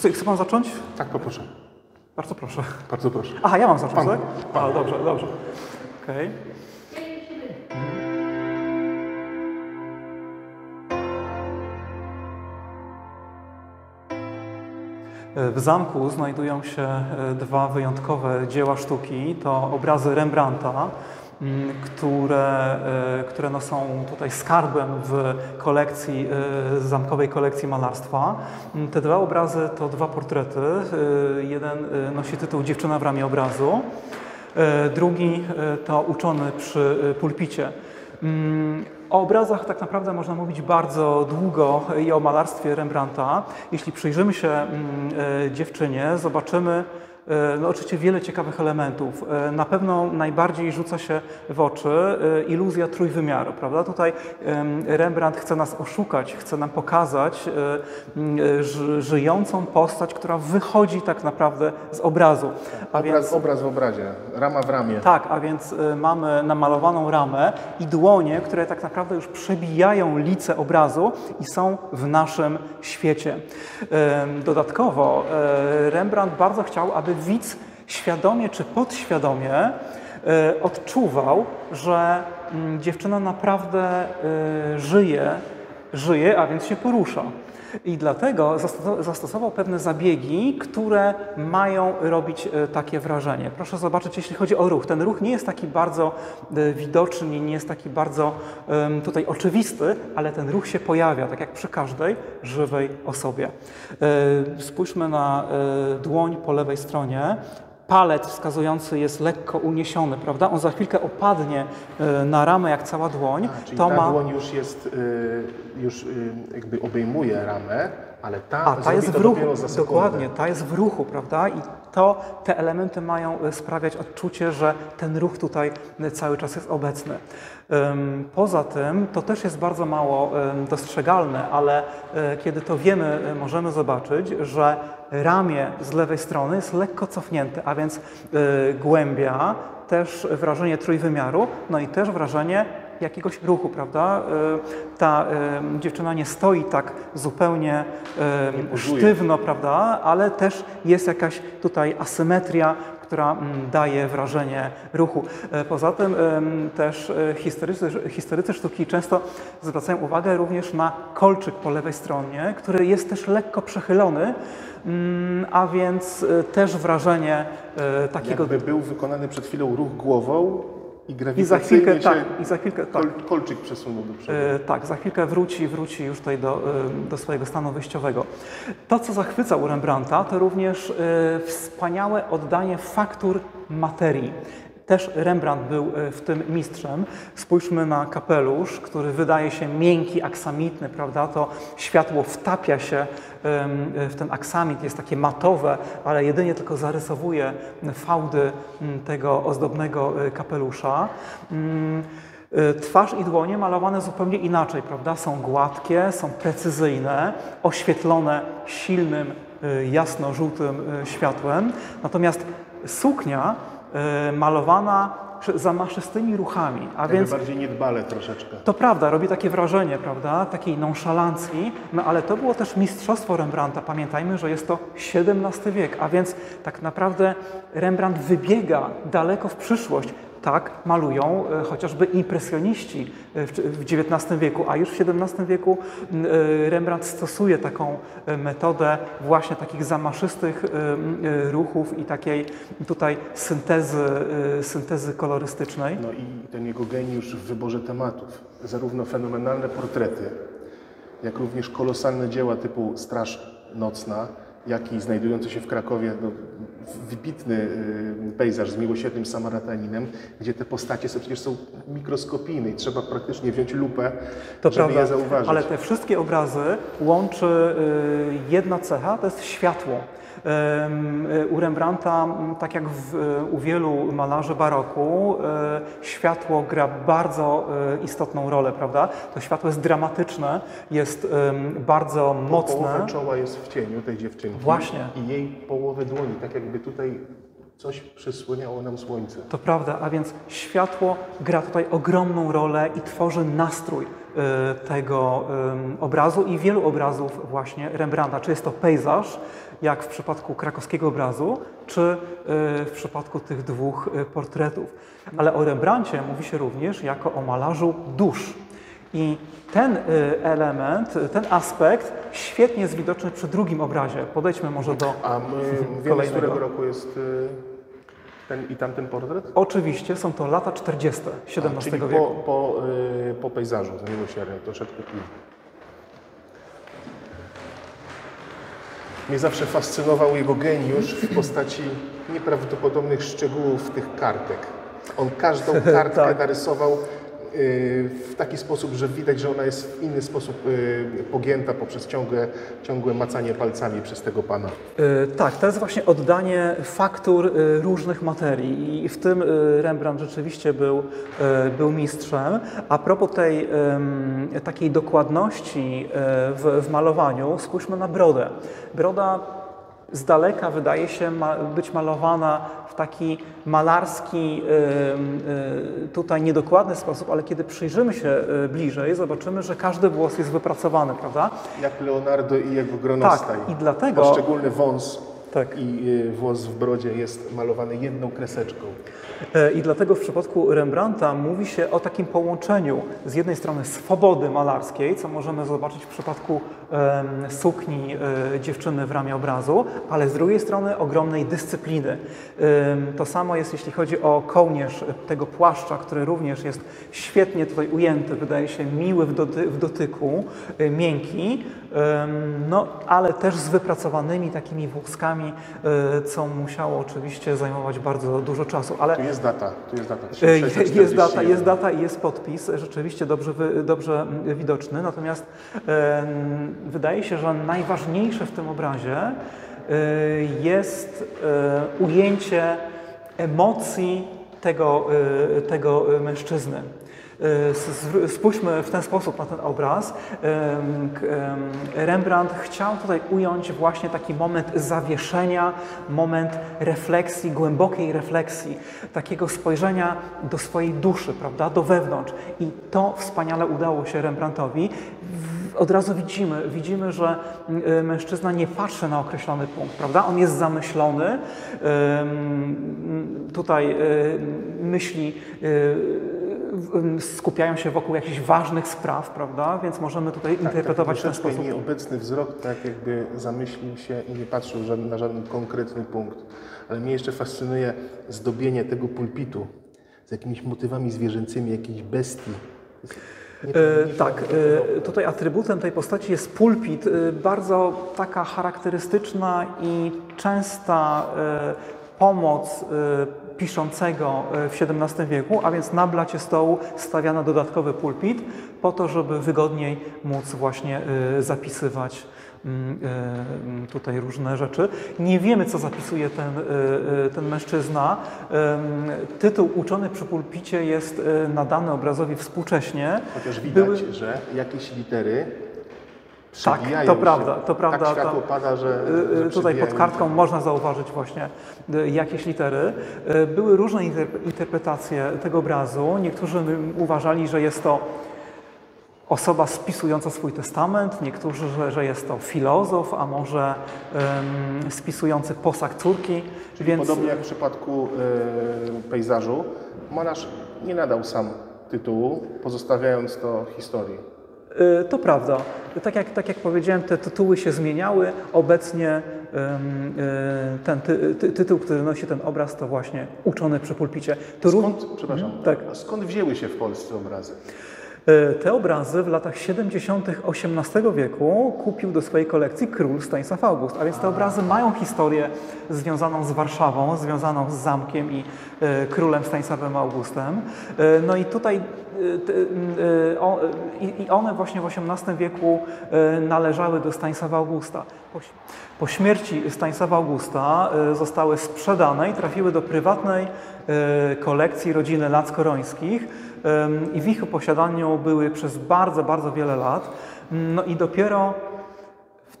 Chce pan zacząć? Tak, poproszę. Bardzo proszę. Bardzo proszę. Aha, ja mam zacząć, tak? Pan. Dobrze, dobrze. Okej. W zamku znajdują się dwa wyjątkowe dzieła sztuki. To obrazy Rembrandta, które no są tutaj skarbem w kolekcji, zamkowej kolekcji malarstwa. Te dwa obrazy to dwa portrety. Jeden nosi tytuł Dziewczyna w ramie obrazu, drugi to Uczony przy pulpicie. O obrazach tak naprawdę można mówić bardzo długo i o malarstwie Rembrandta. Jeśli przyjrzymy się dziewczynie, zobaczymy no oczywiście wiele ciekawych elementów. Na pewno najbardziej rzuca się w oczy iluzja trójwymiaru, prawda? Tutaj Rembrandt chce nas oszukać, chce nam pokazać żyjącą postać, która wychodzi tak naprawdę z obrazu. Obraz w obrazie, rama w ramie. Tak, a więc mamy namalowaną ramę i dłonie, które tak naprawdę już przebijają lice obrazu i są w naszym świecie. Dodatkowo Rembrandt bardzo chciał, aby widz świadomie czy podświadomie odczuwał, że dziewczyna naprawdę żyje, a więc się porusza. I dlatego zastosował pewne zabiegi, które mają robić takie wrażenie. Proszę zobaczyć, jeśli chodzi o ruch. Ten ruch nie jest taki bardzo widoczny, nie jest taki bardzo tutaj oczywisty, ale ten ruch się pojawia, tak jak przy każdej żywej osobie. Spójrzmy na dłoń po lewej stronie. Palec wskazujący jest lekko uniesiony, prawda? On za chwilkę opadnie na ramę jak cała dłoń. Czyli ta dłoń już jest, jakby obejmuje ramę, ale ta jest w ruchu. Dokładnie, ta jest w ruchu, prawda? I te elementy mają sprawiać odczucie, że ten ruch tutaj cały czas jest obecny. Poza tym to też jest bardzo mało dostrzegalne, ale kiedy to wiemy, możemy zobaczyć, że ramię z lewej strony jest lekko cofnięte, a więc głębia, też wrażenie trójwymiaru, no i też wrażenie jakiegoś ruchu, prawda? Ta dziewczyna nie stoi tak zupełnie sztywno, prawda? Ale też jest jakaś tutaj asymetria, która daje wrażenie ruchu. Poza tym też historycy sztuki często zwracają uwagę również na kolczyk po lewej stronie, który jest też lekko przechylony, a więc też wrażenie takiego... Jakby był wykonany przed chwilą ruch głową i grawitacyjnie i za chwilkę kolczyk przesunął do przodu. Tak, za chwilkę wróci już tutaj do swojego stanu wyjściowego. To, co zachwyca u Rembrandta, to również wspaniałe oddanie faktur materii. Też Rembrandt był w tym mistrzem. Spójrzmy na kapelusz, który wydaje się miękki, aksamitny, prawda? To światło wtapia się w ten aksamit, jest takie matowe, ale jedynie tylko zarysowuje fałdy tego ozdobnego kapelusza. Twarz i dłonie malowane zupełnie inaczej, prawda? Są gładkie, są precyzyjne, oświetlone silnym, jasno-żółtym światłem. Natomiast suknia malowana zamaszystymi ruchami, a więc bardziej niedbale troszeczkę. To prawda, robi takie wrażenie, prawda, takiej nonszalancji, no ale to było też mistrzostwo Rembrandta. Pamiętajmy, że jest to XVII wiek, a więc tak naprawdę Rembrandt wybiega daleko w przyszłość. Tak malują chociażby impresjoniści w XIX wieku, a już w XVII wieku Rembrandt stosuje taką metodę właśnie takich zamaszystych ruchów i takiej tutaj syntezy kolorystycznej. No i ten jego geniusz w wyborze tematów. Zarówno fenomenalne portrety, jak również kolosalne dzieła typu Straż Nocna, jak i znajdujący się w Krakowie wybitny pejzaż z Miłosiernym Samarytaninem, gdzie te postacie przecież są mikroskopijne i trzeba praktycznie wziąć lupę, żeby je zauważyć. Ale te wszystkie obrazy łączy jedna cecha, to jest światło. U Rembrandta, tak jak u wielu malarzy baroku, światło gra bardzo istotną rolę, prawda? To światło jest dramatyczne, jest bardzo mocne. Połowa czoła jest w cieniu tej dziewczynki. Właśnie. I jej połowę dłoni, tak jakby tutaj coś przysłaniało nam słońce. To prawda, a więc światło gra tutaj ogromną rolę i tworzy nastrój tego obrazu i wielu obrazów właśnie Rembrandta. Czy jest to pejzaż, jak w przypadku krakowskiego obrazu, czy w przypadku tych dwóch portretów. Ale o Rembrandcie mówi się również jako o malarzu dusz. I ten element, ten aspekt świetnie jest widoczny przy drugim obrazie. Podejdźmy może do A my wiemy, z którego roku jest ten i tamten portret? Oczywiście są to lata 40. XVII Czyli wieku. po pejzażu z Miłosiernym, troszeczkę później. Mnie zawsze fascynował jego geniusz w postaci nieprawdopodobnych szczegółów tych kartek. On każdą kartkę Tak. narysował w taki sposób, że widać, że ona jest w inny sposób pogięta poprzez ciągłe macanie palcami przez tego pana. Tak, to jest właśnie oddanie faktur różnych materii i w tym Rembrandt rzeczywiście był mistrzem. A propos tej takiej dokładności w malowaniu, spójrzmy na brodę. Broda z daleka wydaje się być malowana w taki malarski, tutaj niedokładny sposób, ale kiedy przyjrzymy się bliżej, zobaczymy, że każdy włos jest wypracowany, prawda? Jak Leonardo i jego gronostaj. Tak, i dlatego... Poszczególny wąs Tak. i włos w brodzie jest malowany jedną kreseczką. I dlatego w przypadku Rembrandta mówi się o takim połączeniu z jednej strony swobody malarskiej, co możemy zobaczyć w przypadku sukni dziewczyny w ramie obrazu, ale z drugiej strony ogromnej dyscypliny. To samo jest, jeśli chodzi o kołnierz tego płaszcza, który również jest świetnie tutaj ujęty, wydaje się miły w dotyku, miękki, no, ale też z wypracowanymi takimi włoskami, co musiało oczywiście zajmować bardzo dużo czasu. Ale Tu jest data. jest data i jest podpis, rzeczywiście dobrze widoczny. Natomiast wydaje się, że najważniejsze w tym obrazie jest ujęcie emocji tego mężczyzny. Spójrzmy w ten sposób na ten obraz. Rembrandt chciał tutaj ująć właśnie taki moment zawieszenia, moment refleksji, głębokiej refleksji, takiego spojrzenia do swojej duszy, prawda, do wewnątrz. I to wspaniale udało się Rembrandtowi. Od razu widzimy, że mężczyzna nie patrzy na określony punkt, prawda? On jest zamyślony, tutaj myśli skupiają się wokół jakichś ważnych spraw, prawda? Więc możemy tutaj interpretować w ten sposób. Nieobecny wzrok, tak jakby zamyślił się i nie patrzył na żaden konkretny punkt. Ale mnie jeszcze fascynuje zdobienie tego pulpitu z jakimiś motywami zwierzęcymi, jakichś bestii. Tak, tutaj atrybutem tej postaci jest pulpit, bardzo taka charakterystyczna i częsta pomoc piszącego w XVII wieku, a więc na blacie stołu stawiano dodatkowy pulpit po to, żeby wygodniej móc właśnie zapisywać tutaj różne rzeczy. Nie wiemy, co zapisuje ten mężczyzna. Tytuł Uczony przy pulpicie jest nadany obrazowi współcześnie. Chociaż widać, że jakieś litery tak, to prawda. Tak światło pada, że tutaj pod kartką można zauważyć właśnie jakieś litery. Były różne interpretacje tego obrazu. Niektórzy uważali, że jest to osoba spisująca swój testament, niektórzy, że jest to filozof, a może spisujący posag córki. Więc... Podobnie jak w przypadku pejzażu, malarz nie nadał sam tytułu, pozostawiając to historii. To prawda. Tak jak powiedziałem, te tytuły się zmieniały. Obecnie ten tytuł, który nosi ten obraz, to właśnie Uczony przy pulpicie. A skąd wzięły się w Polsce obrazy? Te obrazy w latach 70. XVIII wieku kupił do swojej kolekcji król Stanisław August, a więc te obrazy mają historię związaną z Warszawą, związaną z zamkiem i królem Stanisławem Augustem. No i tutaj one właśnie w XVIII wieku należały do Stanisława Augusta. Po śmierci Stanisława Augusta zostały sprzedane i trafiły do prywatnej kolekcji rodziny Lack-Korońskich i w ich posiadaniu były przez bardzo, bardzo wiele lat. No i dopiero w W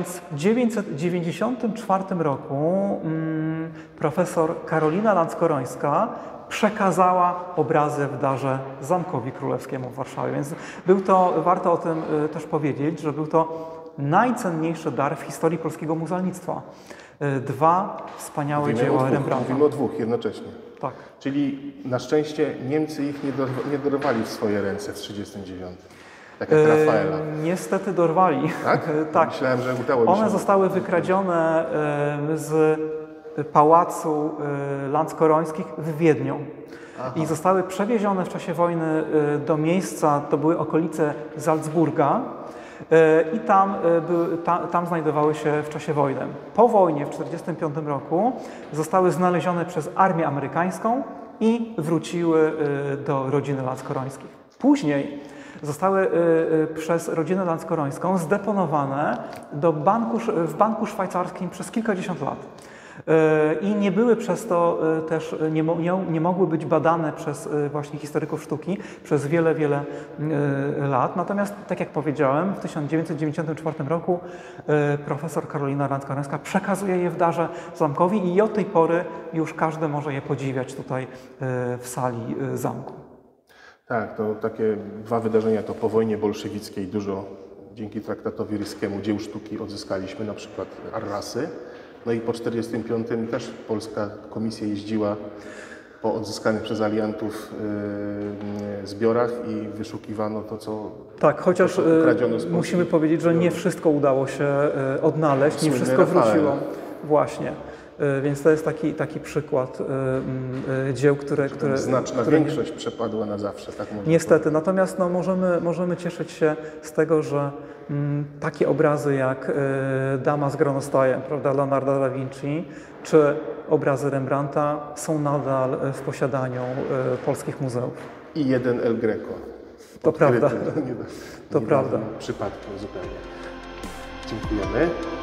1994 roku profesor Karolina Lanckorońska przekazała obrazy w darze Zamkowi Królewskiemu w Warszawie. Więc był to, warto o tym też powiedzieć, że był to najcenniejszy dar w historii polskiego muzealnictwa. 2 wspaniałe dzieła Rembrandta. Mówimy o 2 jednocześnie. Tak. Czyli na szczęście Niemcy ich nie dorwali w swoje ręce w 1939. Tak jak Rafaela. Niestety dorwali. Tak? Tak. Myślałem, że udało mi się. One zostały wykradzione z pałacu Lanckorońskich w Wiedniu. Aha. I zostały przewiezione w czasie wojny do miejsca, to były okolice Salzburga, i tam znajdowały się w czasie wojny. Po wojnie w 1945 roku zostały znalezione przez armię amerykańską i wróciły do rodziny Lanckorońskich. Później zostały przez rodzinę Lanckorońską zdeponowane w banku szwajcarskim przez kilkadziesiąt lat. I nie były przez to też, nie mogły być badane przez właśnie historyków sztuki przez wiele, wiele lat. Natomiast, tak jak powiedziałem, w 1994 roku profesor Karolina Lanckorońska przekazuje je w darze zamkowi i od tej pory już każdy może je podziwiać tutaj w sali zamku. Tak, to takie 2 wydarzenia to po wojnie bolszewickiej dużo dzięki traktatowi ryskiemu dzieł sztuki odzyskaliśmy, na przykład Arrasy. No i po 1945 też polska komisja jeździła po odzyskanych przez aliantów zbiorach i wyszukiwano to, co tak, chociaż ukradziono z musimy powiedzieć, że nie wszystko udało się odnaleźć, nie wszystko wróciło. Właśnie. Więc to jest taki przykład dzieł, które znaczna większość przepadła na zawsze. Tak niestety. Powiedzieć. Natomiast no, możemy cieszyć się z tego, że takie obrazy jak Dama z gronostajem, prawda, Leonarda da Vinci, czy obrazy Rembrandta są nadal w posiadaniu polskich muzeów. I jeden El Greco. To prawda. To prawda. Przypadkiem zupełnie. Dziękujemy.